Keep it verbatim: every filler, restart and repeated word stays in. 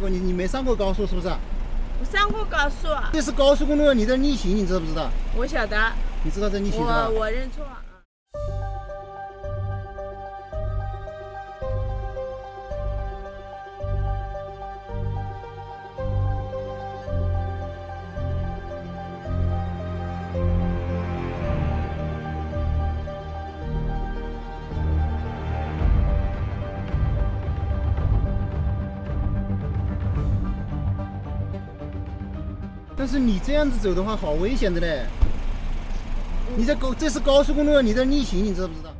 过，你你没上过高速是不是？ 我上过高速啊。 这是高速公路，你在逆行，你知道不知道？ 我晓得。 你知道在逆行是吧？ 我我认错了。 但是你这样子走的话，好危险的嘞！你在高，这是高速公路，你在逆行，你知道不知道？